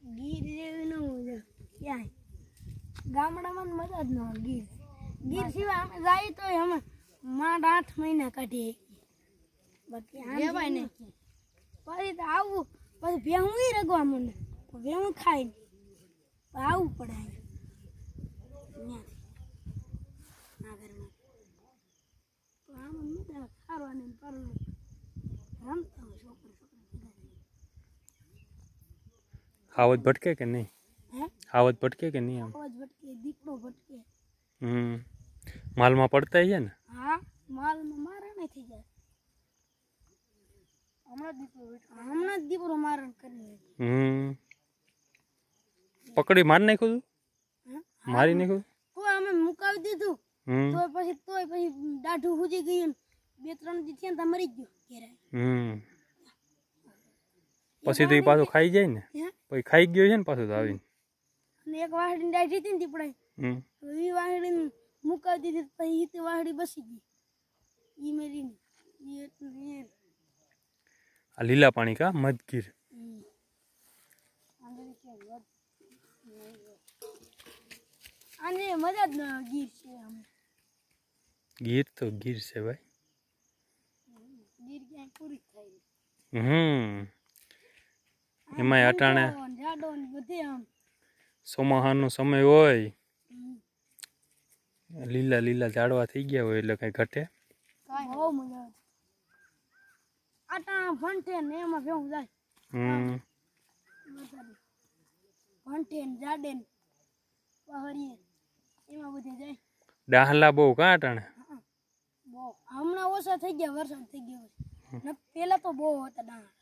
ગીર જેવું ન હોય ક્યાંય ગામડામાં મજા જ ન હોય ગીર ગીર સિવાય અમે જાય તો અમે માંડ 8 મહિના કાઢીએ બાકી રેવાય ને પછી તો આવું પછી ભેહું રગવા મને ભેહું ખાઈ આવવું પડે આ ઘરમાં તો આમ મજા ખારવાની પરલું રમતા હોય છોકરા हावत भटके के नहीं हैं हावत भटके के नहीं हम आवाज भटके दीपड़ो भटके माल में पड़ता ही है ना हाँ माल में मारा नहीं थी जाए हमने दीपड़ो मारण करने पकड़ी मार नहीं खुद मारी नहीं खुद तो हमें मुकावी दीधું તો પછી દાઢું હુજી ગયું 2-3 દી થયા તા મરી ગયો ઘેરે પછી તો એ પાછો ખાઈ જાય ને પછી ખાઈ ગયો છે ને પાછો તો આવીને અને એક વાહડીને દાઢી હતી ને દીપડાઈ તો એ વાહડીને મુકાવી દીધી પછી તે વાહડી બસી ગઈ ઈ મેરીને ઈ એટલી આ લીલા પાણી કા મધગીર આને મજા જ ન ગીર છે આમ ગીર તો ગીર છે ભાઈ ગીર ક્યાંય પૂરી થાય એમાંય અટાણે જાડો ને બધે આમ ચોમાહાનો સમય હોય લીલા લીલા ઝાડવા થઈ ગયા હોય એટલે કઈ ઘટે બહુ મજા આવે આટા ભંઠે ને એમાં ભેવું જાય ભંઠે ને જાડે ને પહાડીએ એમાં બધે જાય ડાહલા બહુ કા અટાણે બહુ હમણાં ઓછા થઈ ગયા વરસાદ થઈ ગયો પેલા તો બહુ હતા ડાહલા